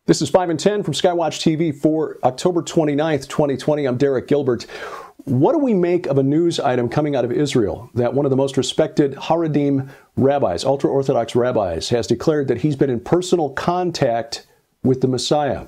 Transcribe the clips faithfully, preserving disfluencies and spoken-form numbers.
This is five and ten from Skywatch T V for October twenty-ninth, twenty twenty. I'm Derek Gilbert. What do we make of a news item coming out of Israel that one of the most respected Haredim rabbis, ultra-Orthodox rabbis, has declared that he's been in personal contact with the Messiah?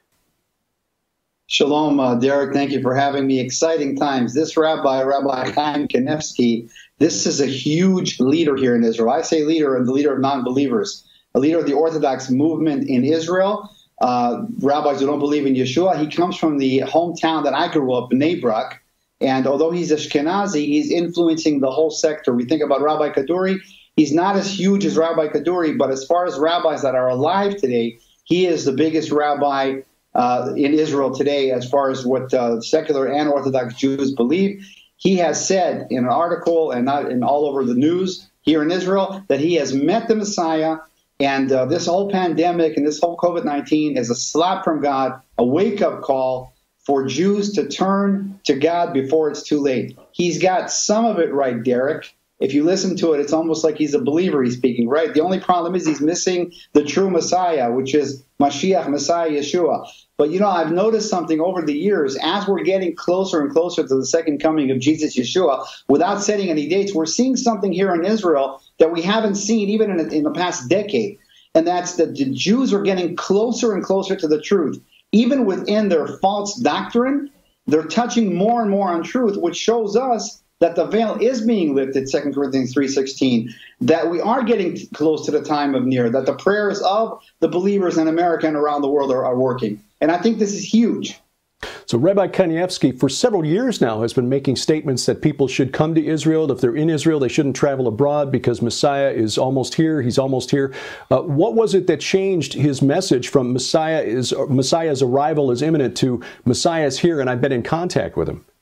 Shalom, uh, Derek. Thank you for having me. Exciting times. This rabbi, Rabbi Chaim Kanievsky, this is a huge leader here in Israel. I say leader, and the leader of non-believers, a leader of the Orthodox movement in Israel. Uh, rabbis who don't believe in Yeshua. He comes from the hometown that I grew up, Bnei Brak, and although he's Ashkenazi, he's influencing the whole sector. We think about Rabbi Kaduri. He's not as huge as Rabbi Kaduri, but as far as rabbis that are alive today, he is the biggest rabbi uh, in Israel today as far as what uh, secular and Orthodox Jews believe. He has said in an article and not in all over the news here in Israel that he has met the Messiah. And uh, this whole pandemic and this whole COVID nineteen is a slap from God, a wake-up call for Jews to turn to God before it's too late. He's got some of it right, Derek. If you listen to it, it's almost like he's a believer he's speaking, right? The only problem is he's missing the true Messiah, which is Mashiach, Messiah, Yeshua. But, you know, I've noticed something over the years. As we're getting closer and closer to the second coming of Jesus, Yeshua, without setting any dates, we're seeing something here in Israel that we haven't seen even in, in the past decade. And that's that the Jews are getting closer and closer to the truth. Even within their false doctrine, they're touching more and more on truth, which shows us that the veil is being lifted, Second Corinthians three sixteen, that we are getting close to the time of near, that the prayers of the believers in America and around the world are, are working. And I think this is huge. So Rabbi Kanievsky, for several years now, has been making statements that people should come to Israel. If they're in Israel, they shouldn't travel abroad because Messiah is almost here. He's almost here. Uh, what was it that changed his message from Messiah is Messiah's arrival is imminent to Messiah's here, and I've been in contact with him?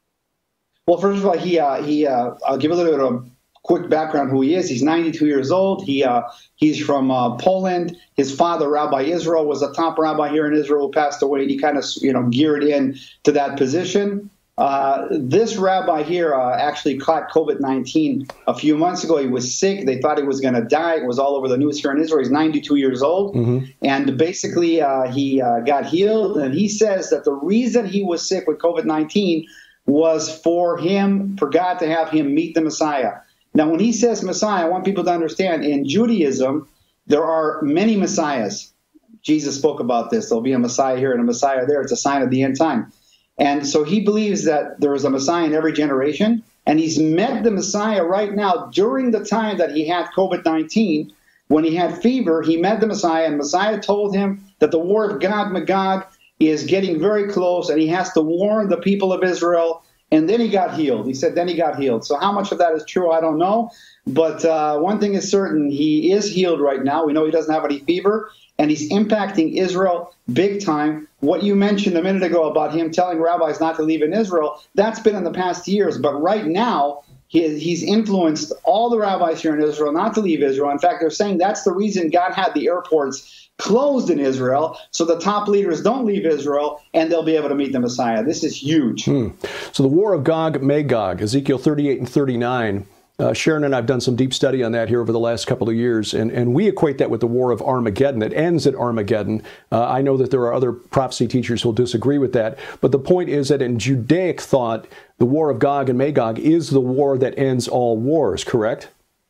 Well, first of all, he, uh, he uh, I'll give a little bit of quick background who he is. He's ninety-two years old. He uh, he's from uh, Poland. His father, Rabbi Israel, was a top rabbi here in Israel who passed away. And he kind of you know geared in to that position. Uh, this rabbi here uh, actually caught COVID nineteen a few months ago. He was sick. They thought he was going to die. It was all over the news here in Israel. He's ninety-two years old. Mm-hmm. And basically uh, he uh, got healed. And he says that the reason he was sick with COVID nineteen was for him, for God to have him meet the Messiah. Now, when he says Messiah, I want people to understand, in Judaism, there are many Messiahs. Jesus spoke about this. There'll be a Messiah here and a Messiah there. It's a sign of the end time. And so he believes that there is a Messiah in every generation, and he's met the Messiah right now during the time that he had COVID nineteen. When he had fever, he met the Messiah, and Messiah told him that the war of Gog Magog is getting very close, and he has to warn the people of Israel. And then he got healed. He said then he got healed. So how much of that is true, I don't know. But uh, one thing is certain, he is healed right now. We know he doesn't have any fever, and he's impacting Israel big time. What you mentioned a minute ago about him telling rabbis not to leave in Israel, that's been in the past years. But right now, he, he's influenced all the rabbis here in Israel not to leave Israel. In fact, they're saying that's the reason God had the airports closed in Israel, so the top leaders don't leave Israel, and they'll be able to meet the Messiah. This is huge. Hmm. So the war of Gog Magog, Ezekiel thirty-eight and thirty-nine, uh, Sharon and I have done some deep study on that here over the last couple of years, and, and we equate that with the war of Armageddon. It ends at Armageddon. Uh, I know that there are other prophecy teachers who will disagree with that, but the point is that in Judaic thought, the war of Gog and Magog is the war that ends all wars, correct?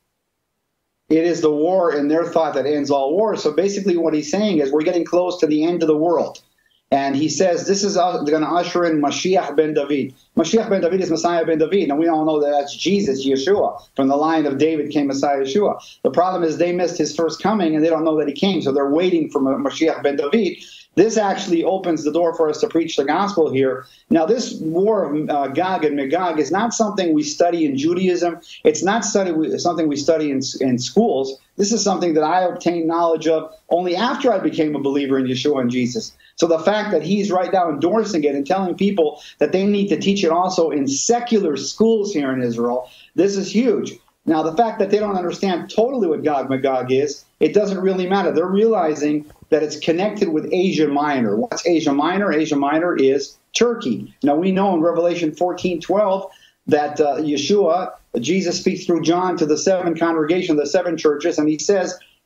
It is the war in their thought that ends all wars. So basically what he's saying is we're getting close to the end of the world. And he says this is going to usher in Mashiach ben David. Mashiach ben David is Messiah ben David. And we all know that that's Jesus, Yeshua. From the line of David came Messiah Yeshua. The problem is they missed his first coming and they don't know that he came. So they're waiting for Mashiach ben David. This actually opens the door for us to preach the gospel here. Now, this war of uh, Gog and Magog is not something we study in Judaism. It's not study, something we study in, in schools. This is something that I obtained knowledge of only after I became a believer in Yeshua and Jesus. So the fact that he's right now endorsing it and telling people that they need to teach it also in secular schools here in Israel, this is huge. Now, the fact that they don't understand totally what Gog Magog is, it doesn't really matter. They're realizing that it's connected with Asia Minor. What's Asia Minor? Asia Minor is Turkey. Now, we know in Revelation fourteen twelve that uh, Yeshua, Jesus speaks through John to the seven congregations, the seven churches, and he says,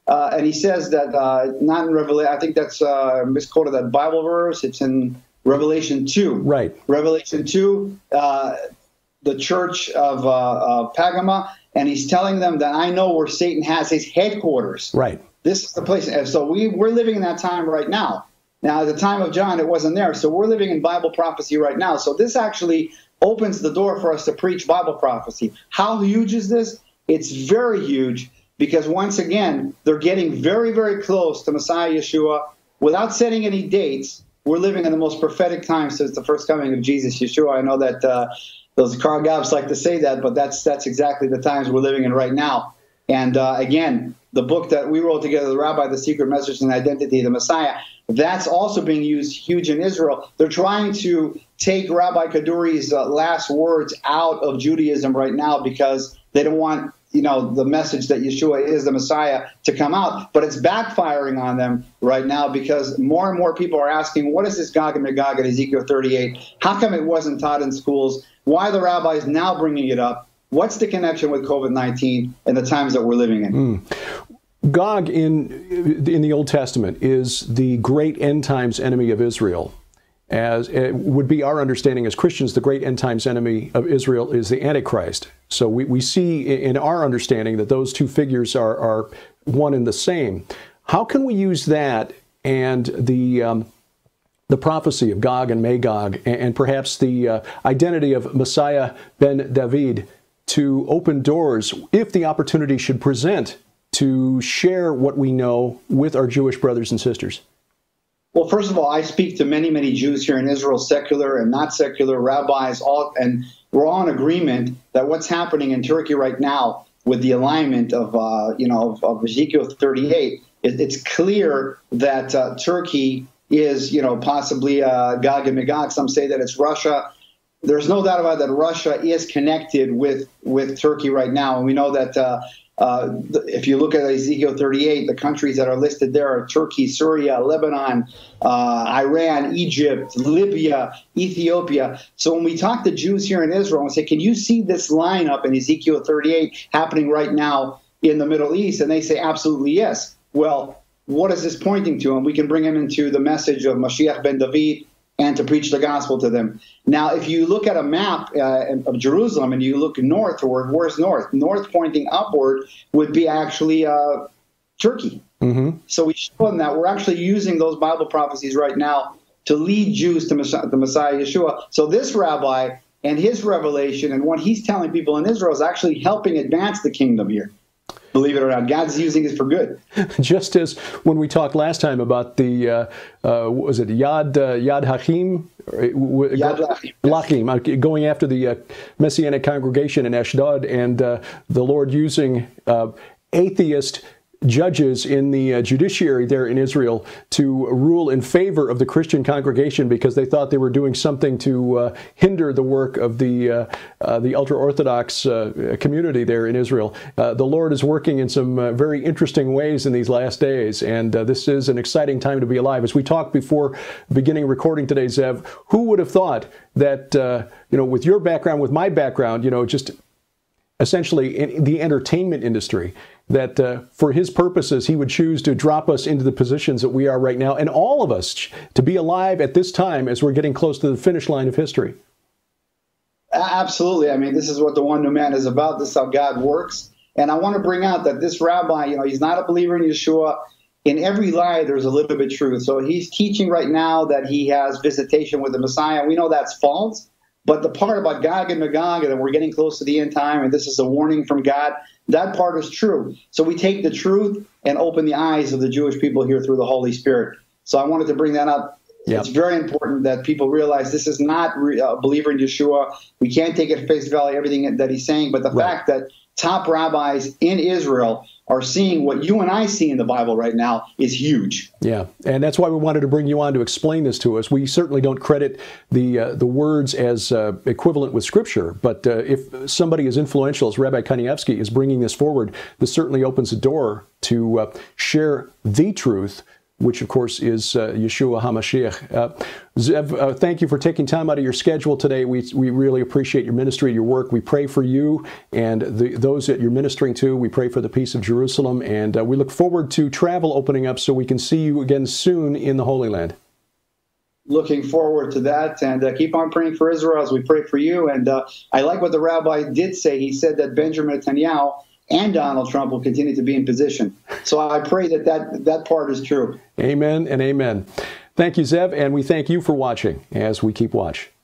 uh, and he says that uh, not in Revelation. I think that's uh, misquoted that Bible verse. It's in Revelation two. Right. Revelation two. Uh, the church of uh, uh, Pergamum, and he's telling them that I know where Satan has his headquarters. Right. This is the place. And so we, we're living in that time right now. Now, at the time of John, it wasn't there. So we're living in Bible prophecy right now. So this actually opens the door for us to preach Bible prophecy. How huge is this? It's very huge because, once again, they're getting very, very close to Messiah Yeshua. Without setting any dates, we're living in the most prophetic time since the first coming of Jesus Yeshua. I know that uh, those car gobs like to say that, but that's that's exactly the times we're living in right now. And uh, again, the book that we wrote together, The Rabbi, The Secret Message and Identity of the Messiah, that's also being used huge in Israel. They're trying to take Rabbi Kaduri's uh, last words out of Judaism right now because they don't want, you know, the message that Yeshua is the Messiah to come out. But it's backfiring on them right now because more and more people are asking, what is this Gog and Magog at Ezekiel thirty-eight? How come it wasn't taught in schools? Why are the rabbis now bringing it up? What's the connection with COVID nineteen and the times that we're living in? Mm. Gog in in the Old Testament is the great end times enemy of Israel. As it would be our understanding as Christians, the great end times enemy of Israel is the Antichrist. So we, we see in our understanding that those two figures are, are one and the same. How can we use that and the um, the prophecy of Gog and Magog and, and perhaps the uh, identity of Messiah ben David to open doors if the opportunity should present to share what we know with our Jewish brothers and sisters? Well, first of all, I speak to many, many Jews here in Israel, secular and not secular, rabbis, all, and we're all in agreement that what's happening in Turkey right now with the alignment of, uh, you know, of, of Ezekiel thirty-eight, it, it's clear that uh, Turkey is, you know, possibly uh, Gog and Magog. Some say that it's Russia. There's no doubt about that Russia is connected with, with Turkey right now. And we know that uh, uh, if you look at Ezekiel thirty-eight, the countries that are listed there are Turkey, Syria, Lebanon, uh, Iran, Egypt, Libya, Ethiopia. So when we talk to Jews here in Israel and say, can you see this lineup in Ezekiel thirty-eight happening right now in the Middle East? And they say, absolutely yes. Well, what is this pointing to? And we can bring them into the message of Mashiach ben David and to preach the gospel to them. Now, if you look at a map uh, of Jerusalem and you look northward, where's north? North pointing upward would be actually uh, Turkey. Mm-hmm. So we show them that we're actually using those Bible prophecies right now to lead Jews to Messiah, the Messiah Yeshua. So this rabbi and his revelation and what he's telling people in Israel is actually helping advance the kingdom here. Believe it or not, God's using it for good. Just as when we talked last time about the, uh, uh, what was it, Yad uh, Yad Hachim? Yad Lachim, going after the uh, Messianic congregation in Ashdod, and uh, the Lord using uh, atheist judges in the uh, judiciary there in Israel to rule in favor of the Christian congregation because they thought they were doing something to uh, hinder the work of the uh, uh, the ultra-Orthodox uh, community there in Israel. Uh, the Lord is working in some uh, very interesting ways in these last days, and uh, this is an exciting time to be alive. As we talked before beginning recording today, Zev, who would have thought that, uh, you know, with your background, with my background, you know, just essentially in the entertainment industry, that uh, for his purposes, he would choose to drop us into the positions that we are right now, and all of us to be alive at this time as we're getting close to the finish line of history. Absolutely. I mean, this is what the One New Man is about. This is how God works. And I want to bring out that this rabbi, you know, he's not a believer in Yeshua. In every lie, there's a little bit of truth. So he's teaching right now that he has visitation with the Messiah. We know that's false. But the part about Gog and Magog, and we're getting close to the end time, and this is a warning from God, that part is true. So we take the truth and open the eyes of the Jewish people here through the Holy Spirit. So I wanted to bring that up. Yep. It's very important that people realize this is not a believer in Yeshua. We can't take at face value everything that he's saying, but the right. fact that top rabbis in Israel are seeing what you and I see in the Bible right now is huge. Yeah, and that's why we wanted to bring you on to explain this to us. We certainly don't credit the uh, the words as uh, equivalent with Scripture, but uh, if somebody as influential as Rabbi Kanievsky is bringing this forward, this certainly opens the door to uh, share the truth which of course is uh, Yeshua HaMashiach. Uh, Zev, uh, thank you for taking time out of your schedule today. We, we really appreciate your ministry, your work. We pray for you and the, those that you're ministering to. We pray for the peace of Jerusalem, and uh, we look forward to travel opening up so we can see you again soon in the Holy Land. Looking forward to that, and uh, keep on praying for Israel as we pray for you. And uh, I like what the rabbi did say. He said that Benjamin Netanyahu and Donald Trump will continue to be in position. So I pray that that, that part is true. Amen and amen. Thank you, Zev, and we thank you for watching as we keep watch.